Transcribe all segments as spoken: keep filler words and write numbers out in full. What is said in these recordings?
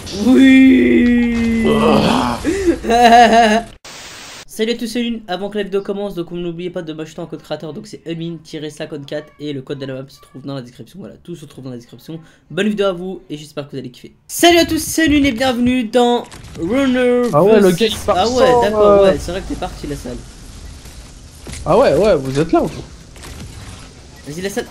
Oui. Ah. Salut à tous, c'est Lune. Avant que la vidéo commence, donc n'oubliez pas de m'acheter un code créateur, donc c'est Emin cinquante-quatre et le code de la map se trouve dans la description. Voilà, tout se trouve dans la description. Bonne vidéo à vous et j'espère que vous allez kiffer. Salut à tous, c'est Lune et bienvenue dans Runner. Ah ouais, le gars il part Ah ouais, sans, d'accord, euh... ouais, c'est vrai que t'es parti la salle. Ah ouais, ouais, vous êtes là vous. Vas-y la salle.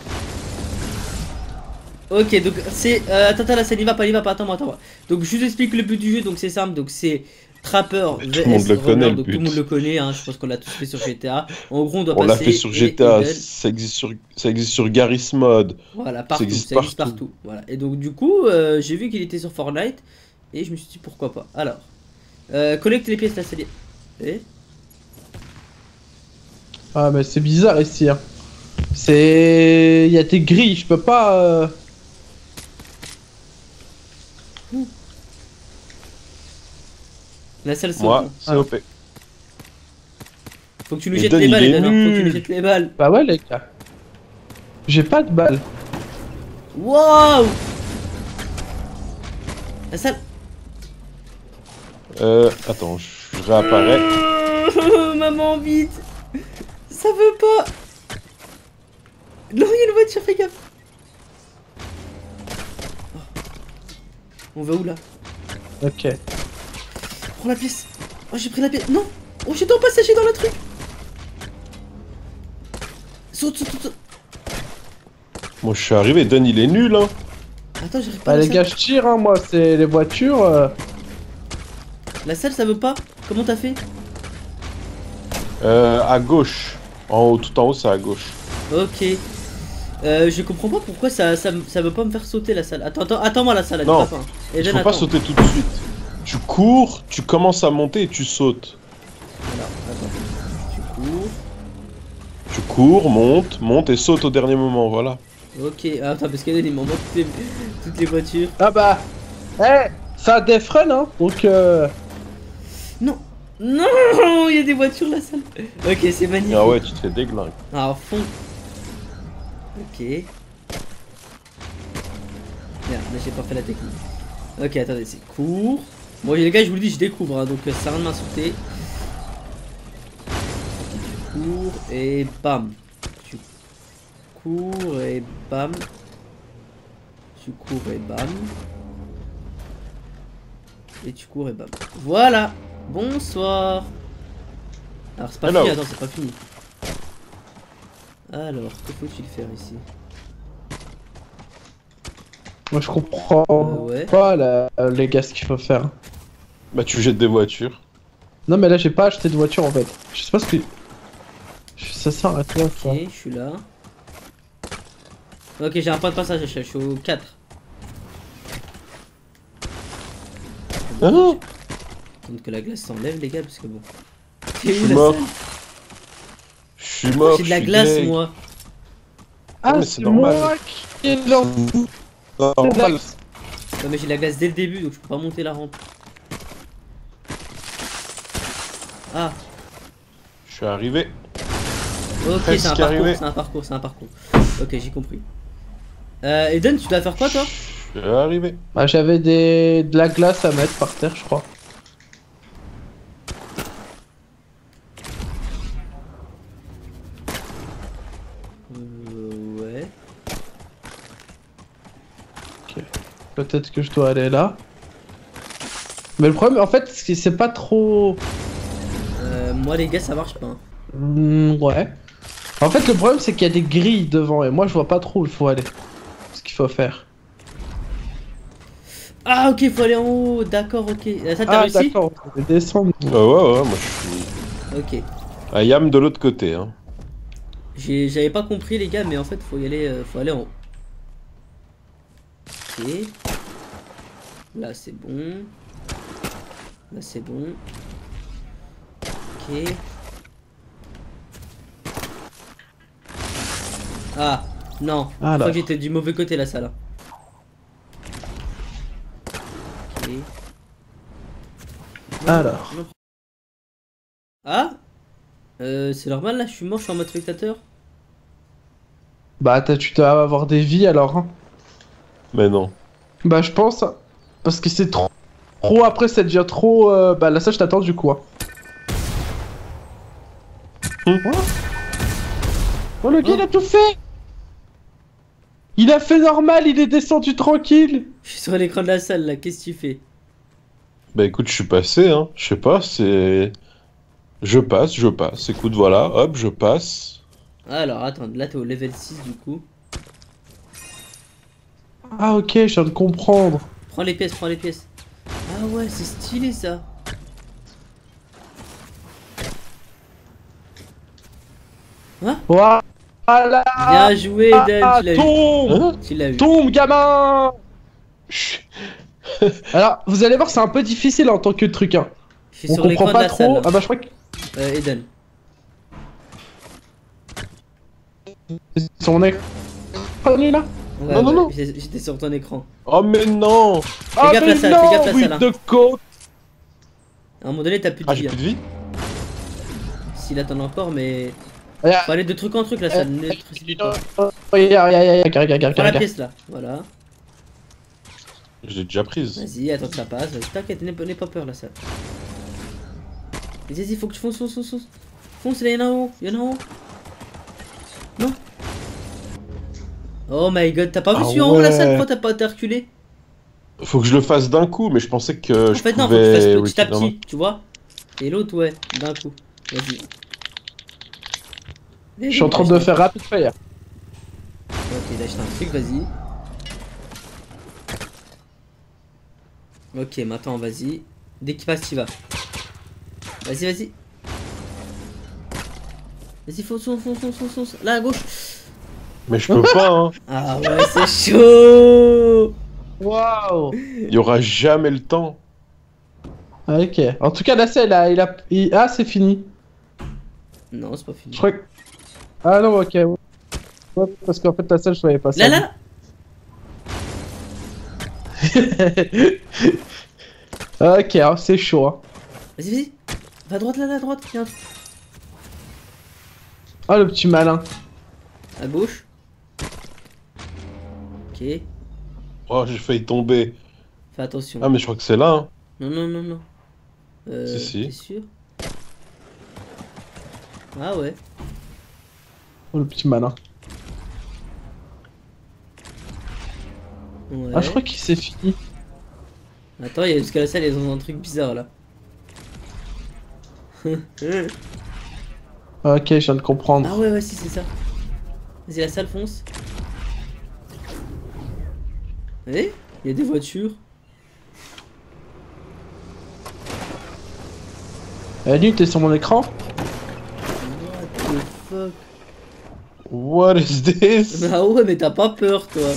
Ok, donc c'est... Euh, attends, attends, la salle, il va pas, il va pas, attends-moi, attends-moi. Donc je vous explique le but du jeu, donc c'est simple, donc c'est... Trapper, tout le monde le connaît, le but. Donc tout le monde le connaît, hein, je pense qu'on l'a tous fait sur G T A. En gros, on doit on passer. On l'a fait sur G T A, ça existe sur, ça existe sur Garry's Mod. Voilà, partout, ça existe, ça partout. existe partout. Voilà. Et donc, du coup, euh, j'ai vu qu'il était sur Fortnite et je me suis dit pourquoi pas. Alors, euh, collecte les pièces, là, c'est et... Ah, mais c'est bizarre ici. Hein. C'est. Il y a des grilles, je peux pas. Euh... Ouh. La salle saute. Moi, c'est ah. O P. Faut que tu nous jettes les balles, Eden, hein. Faut que tu nous jettes les balles. Bah ouais, les gars. J'ai pas de balles. Waouh! La salle. Euh, attends, je réapparais. Maman, vite! Ça veut pas! Non, il y a une voiture, fais gaffe! Oh. On va où là? Ok. Prends la pièce! Oh, j'ai pris la pièce! Non! Oh, j'étais en passager dans le truc! Saute, saute, saute! Moi, je suis arrivé, Don il est nul, hein! Attends, j'arrive pas à Bah, la les salle. gars, je tire, hein, moi, c'est les voitures. Euh... La salle, ça veut pas? Comment t'as fait? Euh, à gauche. En haut, tout en haut, c'est à gauche. Ok. Euh, je comprends pas pourquoi ça, ça, ça veut pas me faire sauter la salle. Attends, attends, attends-moi la salle, Non, pas. il Eden, faut pas attends. sauter tout de suite. Tu cours, tu commences à monter et tu sautes. Voilà, attends. Tu cours. Tu cours, montes, montes et sautes au dernier moment, voilà. Ok, ah, attends, parce qu'Eden il m'envoie toutes les, toutes les voitures. Ah bah. Eh hey, ça a des freins, hein. Donc euh. Non! Non! Il y a des voitures la salle! Ok, c'est magnifique! Ah ouais, tu te fais déglingue. Ah, à fond! Ok. Merde, là j'ai pas fait la technique. Ok, attendez, c'est court. Bon, les gars, je vous le dis, je découvre, hein, donc ça sert à rien de m'insulter. Ok, tu cours et bam! Tu cours et bam! Tu cours et bam! Et tu cours et bam! Voilà! Bonsoir. Alors c'est pas Hello. fini, attends, c'est pas fini. Alors, que faut-il faire ici? Moi, je comprends euh, ouais. pas, là, les gars, ce qu'il faut faire. Bah, tu jettes des voitures. Non, mais là, j'ai pas acheté de voiture en fait. Je sais pas ce que. Ça sert à quoi, ça? Ok, je suis là. Ok, j'ai un point de passage, je suis au quatre. Ah non! Attends que la glace s'enlève, les gars, parce que bon. Je suis mort. Je suis mort. J'ai de la je suis glace, deg. moi. Ah, mais c'est c'est normal. moi qui ai de l'en- Normal. Non, mais j'ai de la glace dès le début, donc je peux pas monter la rampe. Ah, Je suis arrivé. ok, Presque c'est un parcours, arrivé. c'est un parcours, c'est un parcours. Ok, j'ai compris. Euh, Eden, tu dois faire quoi, toi? Je suis arrivé. Ah, j'avais des... de la glace à mettre par terre, je crois. Euh, ouais. Ok. Peut-être que je dois aller là. Mais le problème, en fait, c'est c'est pas trop... Euh, moi, les gars, ça marche pas. Hein. Hmm, ouais. En fait, le problème, c'est qu'il y a des grilles devant et moi, je vois pas trop où il faut aller. Ce qu'il faut faire. Ah, ok, faut aller en haut, d'accord, ok. Ça, t'as Ah, réussi? d'accord, on peut descendre. Ah ouais, ouais, moi je suis. Ok. À Yam de l'autre côté, hein. J'ai- J'avais pas compris, les gars, mais en fait, faut y aller, euh, faut aller en haut. Ok. Là, c'est bon. Là, c'est bon. Ok. Ah, non. Je Alors. crois que j'étais du mauvais côté, la salle. Ok. Non, Alors. non. Ah euh, c'est normal, là, je suis mort, je suis en mode spectateur. Bah, t'as- tu dois avoir des vies alors. Hein. Mais non. Bah, je pense. Parce que c'est trop. Pro après ça devient trop... Euh... Bah là ça je t'attends du coup. Hein. Hum. Oh. Oh le gars Oh. il a tout fait. Il a fait normal, il est descendu tranquille. Je suis sur l'écran de la salle là, qu'est-ce que tu fais? Bah écoute, je suis passé, hein. Je sais pas, c'est... Je passe, je passe. Écoute, voilà, hop, je passe. Alors attends, là t'es au level six du coup. Ah ok, je viens de comprendre. Prends les pièces, prends les pièces. Ah ouais, c'est stylé ça. Voilà. Bien joué Eden, Ah, tu l'as eu. tombe. Hein? Tu l'as eu. Tombe gamin. Chut. Alors, vous allez voir, c'est un peu difficile en tant que truc. Hein. Je suis On sur l'écran comprend de pas la salle. trop. Là. Ah bah je crois que Euh, Eden. c'est sur mon écran lui, là. Ouais, Non, non, ouais, non. j'étais j'étais sur ton écran. Oh mais non! Ah gaffe mais la salle, non, fais gaffe la oui, salle, hein. de côte. À un moment donné, t'as plus de Ah, vie. j'ai Hein. plus de vie? S'il attend encore, mais. Regarde, Faut aller de truc en truc la salle, ne te précipite pas. regarde, regarde, regarde, regarde, regarde, Prends la regarde. pièce là, voilà. Je l'ai déjà prise. Vas-y, attends que ça passe. Vas-y, t'inquiète, n'aie pas, n'aie pas peur la salle. Vas-y, vas-y, faut que tu fonces, fonces, fonces, fonce. Fonce, là, y'en a en haut, y'en a en haut. Non. Oh my god, t'as pas vu Ah celui en haut la ouais. salle? Pourquoi t'as pas t'as reculé? Faut que je le fasse d'un coup, mais je pensais que En je fait, non, faut que tu pouvais... fasses petit à non, non. petit, tu vois. Et l'autre, ouais, d'un coup. Vas-y. Je suis en train de faire rapid fire. Ok, lâche un truc, vas-y. Ok, maintenant, vas-y. Dès qu'il passe, tu vas. Vas-y, vas-y. Vas-y, fonce, fonce, fonce, fonce, fonce, fonce. Là, à gauche. Mais je peux pas, hein. Ah ouais, c'est chaud. Waouh. Il y aura jamais le temps. Ah, ok. En tout cas, là, c'est là, il a. il- Ah, c'est fini. Non, c'est pas fini. Je crois que. Ah non, ok. Ouais, parce qu'en fait, la salle, je savais pas ça. Là, là. Ok, hein, c'est chaud. Hein. Vas-y, vas-y. Va à droite, là, là, à droite. Viens. Ah, le petit malin. À gauche. Ok. Oh, j'ai failli tomber. Fais attention. Ah, mais je crois que c'est là, hein. Non, non, non, non. Euh, Si, si. T'es sûr? Ah ouais. Oh, le petit malin. Ouais. Ah, je crois qu'il s'est fini. Attends, il y a jusqu'à la salle, ils ont un truc bizarre là. Ah, ok, je viens de comprendre. Ah ouais, ouais, si, c'est ça. Vas-y, la salle fonce. Eh? Il y a des voitures. Eh, lui, t'es sur mon écran? What the fuck? What is this? Ah ouais, mais t'as pas peur, toi.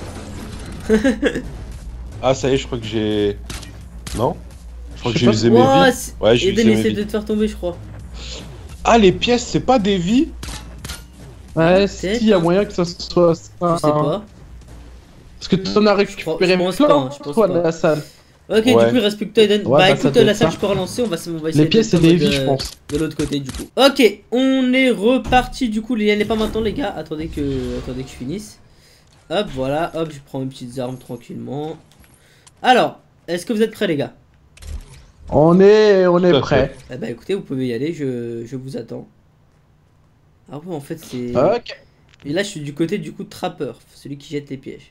Ah, ça y est, je crois que j'ai... Non? Je crois Je que sais j'ai pas. usé mes Ouah, vies. c'est- Ouais, j'ai Eden usé mes essaie de vies. te faire tomber, je crois. Ah, les pièces, c'est pas des vies? Ouais, peut-être, si, y a hein. moyen que ça soit ça. Je sais pas. Parce que t'en as Je récupéré pense plein, pas, hein, je pense toi, pas. de la salle. Ok, Ouais. du coup, il reste plus que toi, Eden. Ouais, bah, bah, ça écoute, doit la être salle, ça. je peux relancer. On va, on va essayer Les pièces, de c'est des mettre en vies, mode, je euh, pense. De l'autre côté, du coup. Ok, on est reparti. Du coup, il n'est pas maintenant, les gars. Attendez que, attendez que je finisse. Hop, voilà. Hop, je prends mes petites armes tranquillement. Alors, est-ce que vous êtes prêts, les gars? On est, on Tout est à prêt. Eh bah, écoutez, vous pouvez y aller. Je, je vous attends. Ah ouais, en fait, c'est. Ok. Et là, je suis du côté du coup de trappeur, celui qui jette les pièges.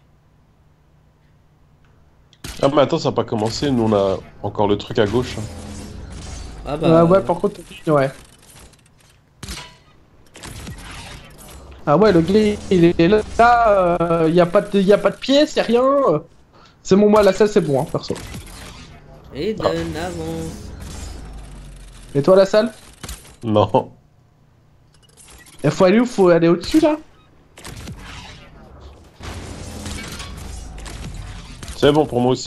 Ah, mais attends, ça n'a pas commencé. Nous, on a encore le truc à gauche. hein. Ah bah. Ouais, ouais, par contre, ouais. Ah ouais, le gars, il est là, là il y a pas de, y a pas de pièces, y a rien. C'est bon, moi, la salle, c'est bon, hein, perso. Eden, avance. Et toi, la salle? Non. Il faut aller où? Faut aller au-dessus, là? C'est bon pour moi aussi.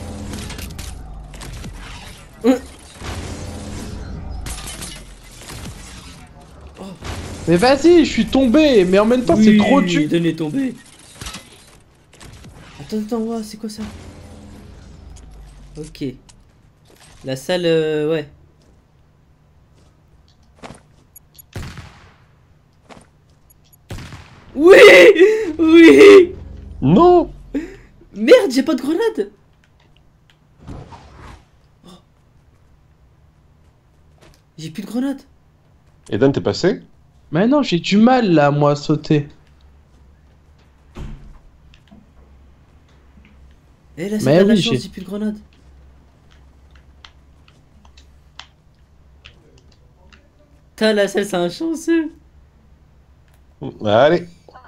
Mais vas-y, je suis tombé, mais en même temps, c'est Oui, trop dur. Eden est tombé. Attends, attends, ouais, c'est quoi ça? Ok. La salle, euh, ouais. Oui! Oui! Non! Merde, j'ai pas de grenade! J'ai plus de grenades. Eden, t'es passé? Mais non, j'ai du mal là, moi, à sauter. Eh là, c'est Mais pas de la oui, chance, j'ai- j'ai plus de grenades. Putain, la salle, c'est un chanceux. Allez.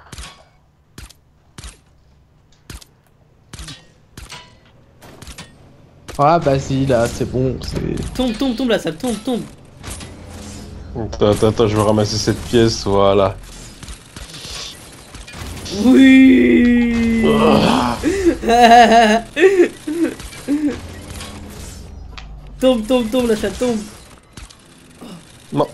Ah, vas-y, là, c'est bon, c'est... Tombe, tombe, tombe, la salle, tombe, tombe. Attends, attends, attends, je vais ramasser cette pièce, voilà. Oui. Tombe, tombe, tombe, la salle, tombe. Non.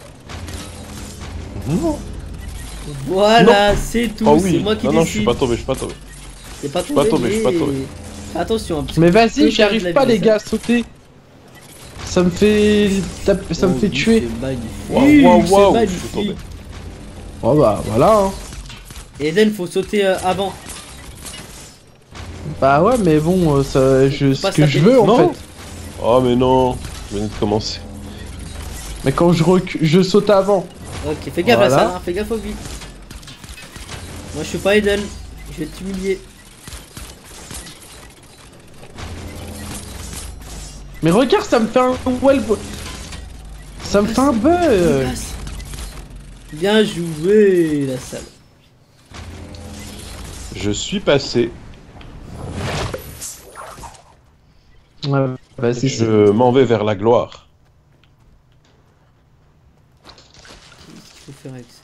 Non. Voilà, c'est tout. Oh C'est oui. moi qui Non, non, je suis décide. pas tombé, je suis pas tombé. T'es pas suis pas tombé, je suis pas mais- tombé. Attention, hein, parce que Mais tu peux vas-y, perdre j'arrive la pas, vie, les la gars, à salle. sauter. Ça me fait... tape- Ça me Oh fait oui, tuer. c'est magnifique. Waouh, waouh, c'est waouh, je magnifique. suis tombé. Oh bah, voilà, hein. Eden, faut sauter euh, avant. Bah ouais, mais bon, euh, ça, je, Faut pas ce que se je taper. veux, en Non. fait. Oh, mais non. Je venais de commencer. Mais quand je recule, je saute avant. Ok, fais gaffe la Voilà. salle, hein, fais gaffe au vide. Moi je suis pas Eden, je vais t'humilier. Mais regarde, ça me fait un well... Ça me fait un bug. Passe. Bien joué la salle. Je suis passé. Ouais, vas-y, c'est... Je m'en vais vers la gloire. Qu'est-ce qu'il faut faire avec ça?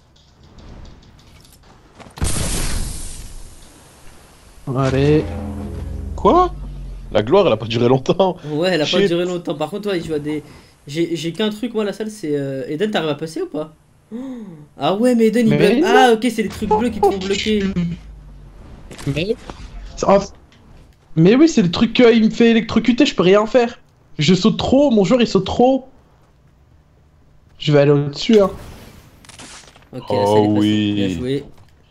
Allez. Quoi? La gloire, elle a pas duré longtemps. Ouais, elle a pas Shit. duré longtemps. Par contre, ouais, je vois des. J'ai j'ai qu'un truc, moi, la salle, c'est. Euh... Eden, t'arrives à passer ou pas? Oh. Ah ouais, mais Eden, il Mais bloque. non. Ah, ok, c'est les trucs bleus qui te font bloquer. Mais... Oh, mais oui, c'est le truc qu'il me fait électrocuter, je peux rien faire. Je saute trop, mon joueur il saute trop. Je vais aller au-dessus, hein. Ok, Oh la salle est passée. oui. Bien joué.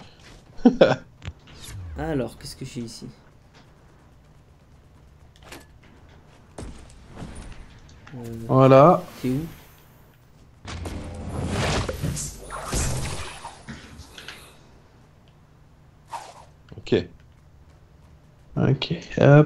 Alors, qu'est-ce que j'ai ici? Euh, Voilà. T'es où? Ok. Ok, hop.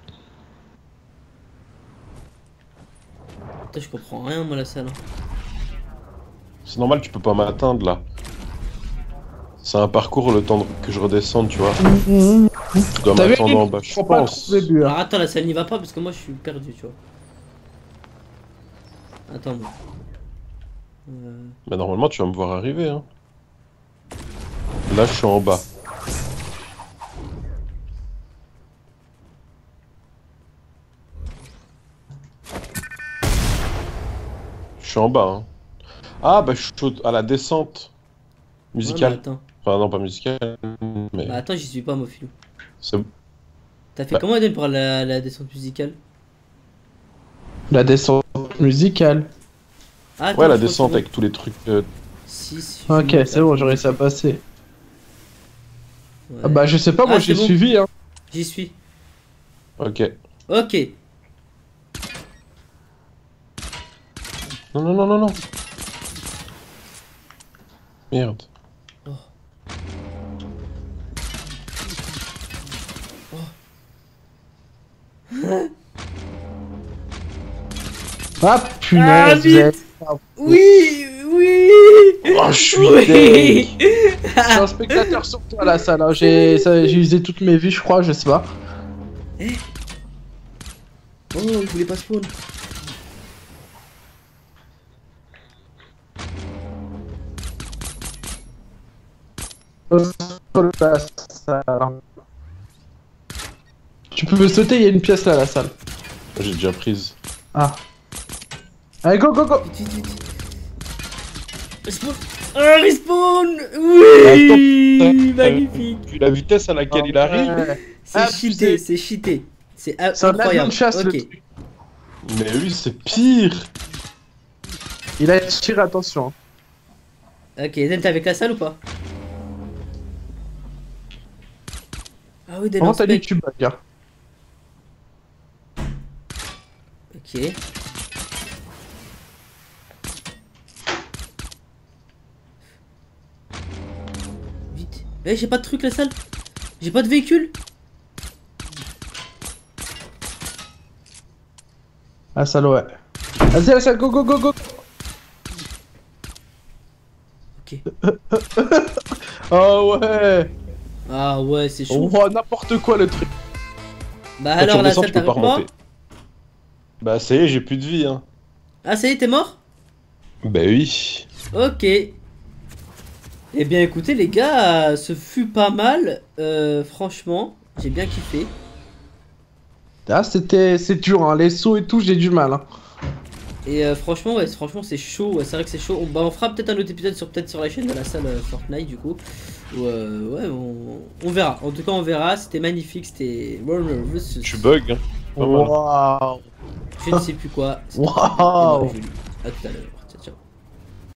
Putain, je comprends rien, moi, la salle. hein. C'est normal, tu peux pas m'atteindre là. C'est un parcours le temps de- que je redescende, tu vois. Tu dois T'as vu, m'attendre en bas, je je comprends pas pense. trop au début, hein. Alors attends, la salle n'y va pas parce que moi je suis perdu, tu vois. Attends, moi. Euh... Mais normalement, tu vas me voir arriver, hein. Là, je suis en bas. Je suis en bas, hein. Ah, bah, je suis à la descente ouais, musicale. mais attends. Enfin, non, pas musicale, mais... Bah attends, j'y suis pas, moi, filou. c'est- T'as fait Bah. comment, Eden, pour la, la descente musicale? La descente musicale. Ah, attends, Ouais, la je crois descente que avec tous les trucs... euh, six, Ok, c'est bon, j'aurais ça passer. Ouais. Ah bah je sais pas, moi Ah, j'ai c'est bon. suivi, hein. J'y suis. Ok. Ok. Non, non, non, non, non. Merde. Ah Ah, punaise, vite. vous êtes- Oui, oui. Oh, je suis Oui. deg. je suis un spectateur sur toi à la salle, hein. J'ai ça- j'ai usé toutes mes vies, je crois, je sais pas. Oh, il voulait pas spawn. La salle. Tu peux me sauter, il y a une pièce là à la salle. J'ai déjà prise. Ah. Allez, go, go, go. Vite, vite, vite. Respawn. Ah, respawn. Oui. Attends, Magnifique. Puis la vitesse à laquelle il arrive... Ouais. C'est Ah, cheaté, putain. c'est cheaté. C'est a- C'est un avion incroyable. de chasse, le Ok. truc. Mais lui, c'est pire. Il a tiré, attention. hein. Ok, Eden, t'es avec la salle ou pas? Ah oui, Eden, Comment en t'as dit spec. que tu bug, hein. Ok. Eh, j'ai pas de truc la salle. J'ai pas de véhicule. Ah, salle, ouais. Vas-y, la salle, go, go, go, go. Ok. Oh ouais. Ah ouais, c'est chaud. On voit n'importe quoi le truc. Bah Quand tu alors la redescends, salle, tu peux pas t'arrives pas? remonter. Bah ça y est, j'ai plus de vie, hein. Ah, ça y est, t'es mort? Bah oui. Ok. Eh bien écoutez les gars, ce fut pas mal. Euh, franchement, j'ai bien kiffé. Ah, c'était... C'est dur, hein. Les sauts et tout, j'ai du mal, hein. Et euh, franchement, ouais, franchement c'est chaud, ouais, c'est vrai que c'est chaud. On, bah, on fera peut-être un autre épisode sur peut-être sur la chaîne de la salle euh, Fortnite du coup. Ou, euh, ouais, on, on verra. En tout cas, on verra. C'était magnifique, c'était. Tu bugs, hein. Pas mal. Waouh. Je ne sais plus quoi. C'était Waouh. très bien. Et moi, je- À tout à l'heure.